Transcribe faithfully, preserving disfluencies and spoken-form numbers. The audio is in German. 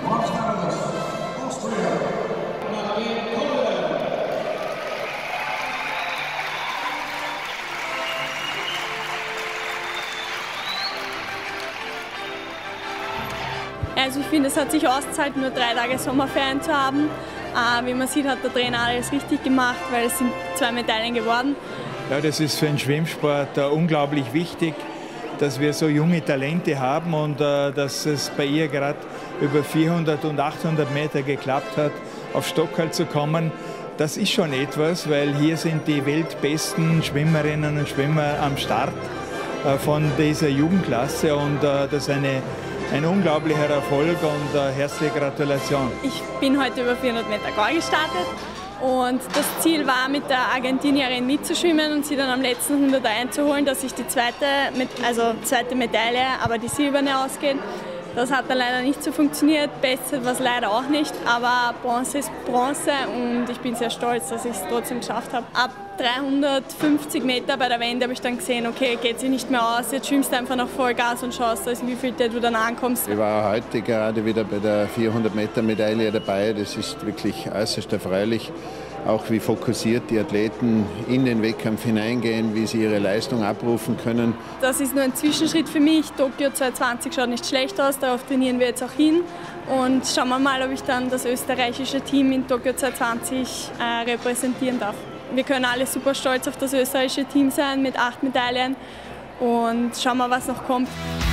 Also ich finde, es hat sich ausgezahlt, nur drei Tage Sommerferien zu haben. Äh, wie man sieht, hat der Trainer alles richtig gemacht, weil es sind zwei Medaillen geworden. Ja, das ist für den Schwimmsport äh, unglaublich wichtig, dass wir so junge Talente haben und äh, dass es bei ihr gerade über vierhundert und achthundert Meter geklappt hat, auf Stockholm zu kommen. Das ist schon etwas, weil hier sind die weltbesten Schwimmerinnen und Schwimmer am Start äh, von dieser Jugendklasse und äh, das ist eine Ein unglaublicher Erfolg und äh, herzliche Gratulation. Ich bin heute über vierhundert Meter Goal gestartet und das Ziel war, mit der Argentinierin mitzuschwimmen und sie dann am letzten hundert einzuholen, dass ich die zweite, also zweite Medaille, aber die silberne ausgeht. Das hat dann leider nicht so funktioniert, besser war es leider auch nicht, aber Bronze ist Bronze und ich bin sehr stolz, dass ich es trotzdem geschafft habe. Ab dreihundertfünfzig Meter bei der Wende habe ich dann gesehen, okay, geht sich nicht mehr aus, jetzt schwimmst du einfach noch Vollgas und schaust, wie viel du dann ankommst. Ich war heute gerade wieder bei der vierhundert Meter Medaille dabei, das ist wirklich äußerst erfreulich. Auch wie fokussiert die Athleten in den Wettkampf hineingehen, wie sie ihre Leistung abrufen können. Das ist nur ein Zwischenschritt für mich. Tokio zwanzig zwanzig schaut nicht schlecht aus, darauf trainieren wir jetzt auch hin. Und schauen wir mal, ob ich dann das österreichische Team in Tokio zwanzig zwanzig äh, repräsentieren darf. Wir können alle super stolz auf das österreichische Team sein mit acht Medaillen und schauen wir, was noch kommt.